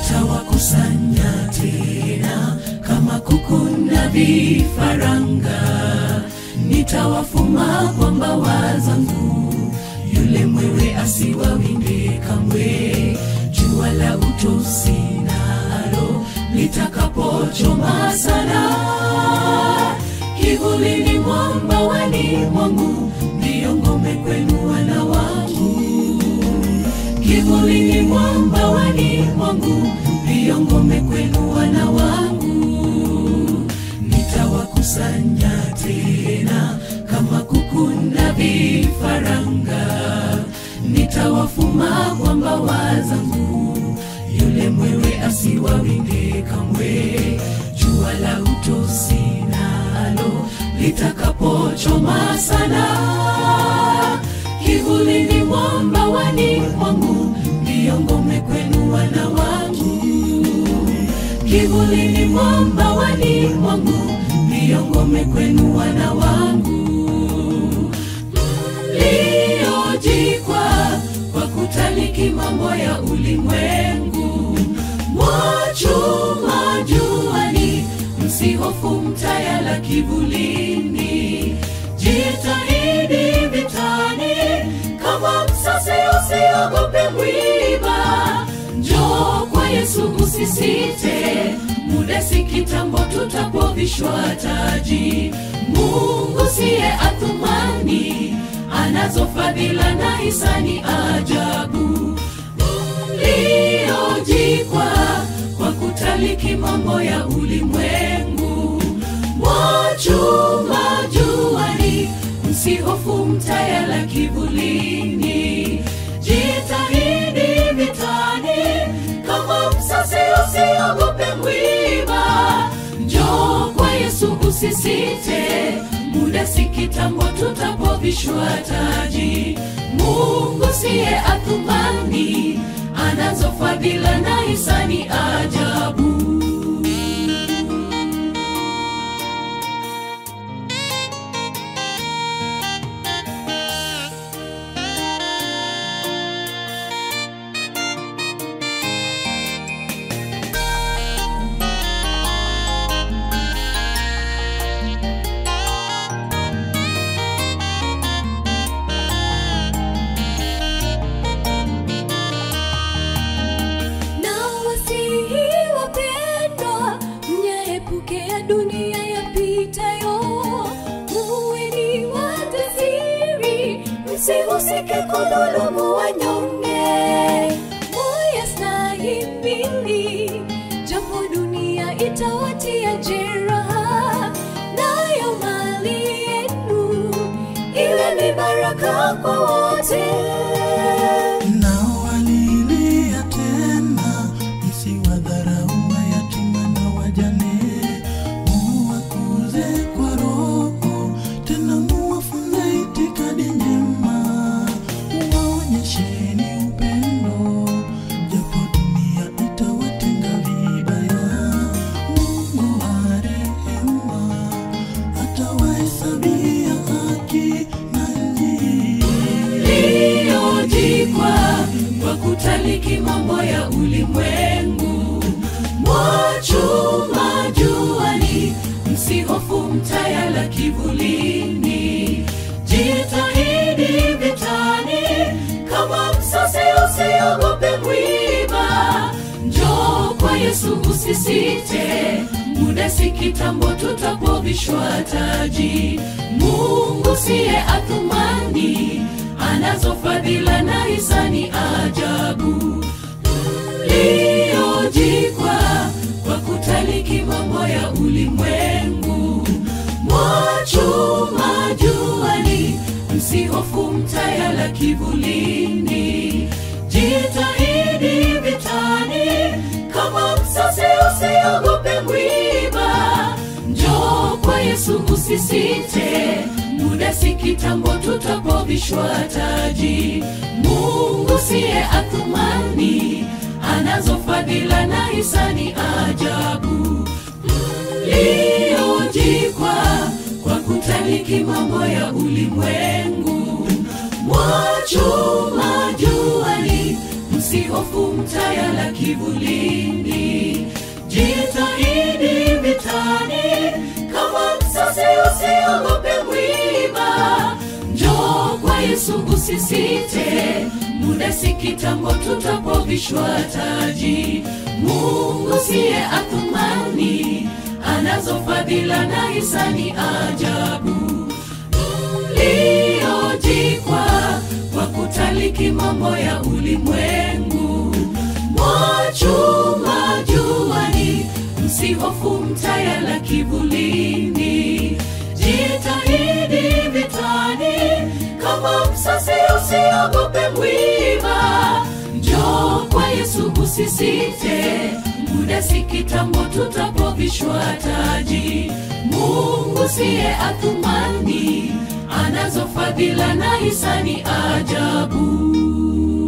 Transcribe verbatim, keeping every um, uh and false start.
Nitawakusanya tena kama kuku na vifaranga, nitawafuma kwa mbawa zangu, yule mwewe asiwawinde kamwe. Jua la utosi nalo litakapochoma sana, kivulini mwa mbawani mwangu, ndiyo ngome kwenu wana wangu. Kivulini mwa mbawani mwangu, ndiyo ngome kwenu wana wangu. Nitawakusanya tena kama kuku na vifaranga, nitawafuma kwa mbawa zangu, yule mwewe asiwawinde kamwe. Jua la utosi nalo litakapochoma sana, kivulini mwa mbawani mwangu, ndiyo ngome kwenu wana wangu. Kivulini mwa mbawani mwangu, ndiyo ngome kwenu wana wangu. Mliojikwa kwa kutaliki mambo ya ulimwengu, mwachuma juani, msihofu mtayala kivulini. Jitahidi vitani kama msasi, usiogope mwiba. Njoo kwa Yesu usisite, muda si kitambo tutapovishwa taji. Mungu siye athumani, anazo fadhila na hisani ajabu. Mliojikwa kwa kutaliki mambo ya ulimwengu, mwachuma juani, msihofu mtayala kivulini. Jitahidi vitani kama msasi, usiogope mwiba. Njoo kwa Yesu usisite, muda si kitambo tutapovishwa taji. Mungu siye athumani, anazo fadhila na hisani ajabu. Usike kudhulumu wanyonge, muyastahimili, japo dunia itawatia jeraha. Nayo mali yenu iwe ni baraka kwa wote. Nao walilia tena, msiwadharau mayatima na wajane. Muwakuze kwa roho, tena muwafunze itikadi njema. Waonyesheni upendo, japo dunia itawatenda vibaya. Mungu wa rehema atawahesabia haki na njia. Mliojikwa kwa kutaliki mambo ya ulimwengu, mwachuma juani, msihofu mtayala kivulini. Jitahidi vitani kama msasi, usiogope mwiba. Njoo kwa Yesu usisite, muda si kitambo tutapovishwa taji. Mungu siye athumani, anazo fadhila na hisani ajabu. Mliojikwa kwa kutaliki mambo ya ulimwengu, mwachuma juani, msihofu mtayala kivulini. Jitahidi vitani kama msasi, usiogope mwiba. Njoo kwa Yesu usisite, muda si kitambo tutapovishwa taji. Mungu siye athumani, anazo fadhila na hisani ajabu. Mliojikwa kwa kutaliki mambo ya ulimwengu, mwachuma juani, msihofu mtayala kivulini. usiogope mwiba. Njoo kwa Yesu usisite, muda si kitambo tutapovishwa taji. Mungu siye athumani, anazo fadhila na hisani ajabu. Mliojikwa kwa kutaliki mambo ya ulimwengu, mwachuma juani, msihofu mtayala kivulini. Jitahidi vitani, kama msasi usiogope mwiba. Njoo kwa Yesu usisite, muda si kitambo tutapovishwa taji. Mungu siye athumani, anazo fadhila na hisani ajabu.